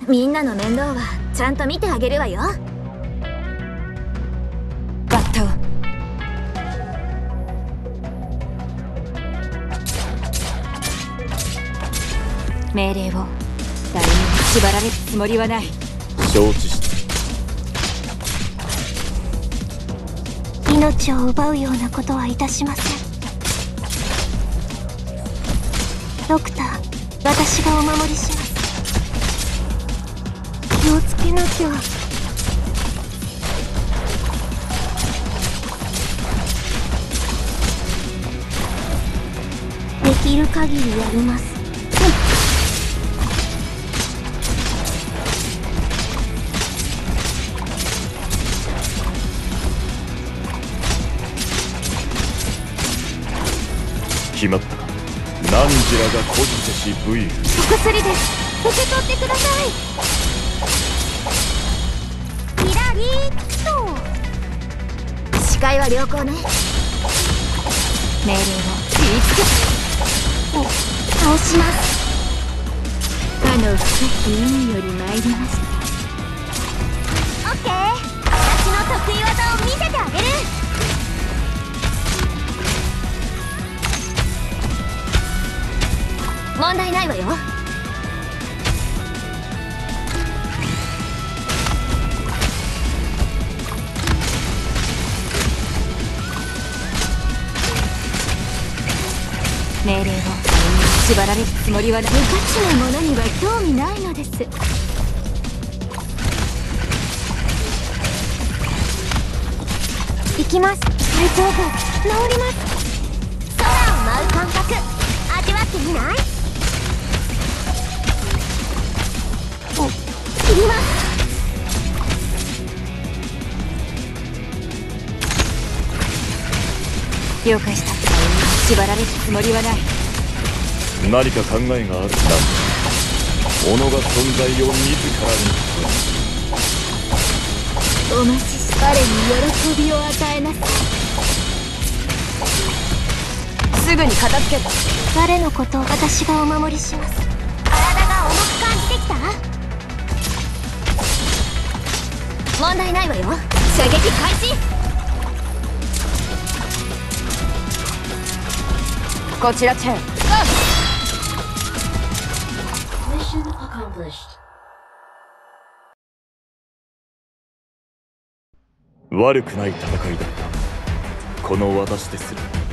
みんなの面倒はちゃんと見てあげるわよ。 バッタを命令を誰にも縛られるつもりはない。 承知した。 命を奪うようなことはいたしません。ドクター、私がお守りします。気をつけなきゃ。できる限りやります。 決まったか。何時らが孤児せし武勇。 お薬です。受け取ってください。キラリーッと。視界は良好ね。 命令を切りつけ倒します。 かの深き海より参りました。 オッケー。私の得意技を見せてあげる。問題ないわよ。 命令を縛られるつもりはない。 無価値なものには興味ないのです。行きます。大丈夫。治ります。空を舞う感覚味わってみない？切ります。 了解した。縛られるつもりはない。 何か考えがあるな。己が存在を自らに。 お待ちし、彼に喜びを与えなさい。 すぐに片付ける。 彼のことを私がお守りします。体が重く感じてきた？問題ないわよ。射撃開始。 こちらチェン。 悪くない戦いだった。この私ですら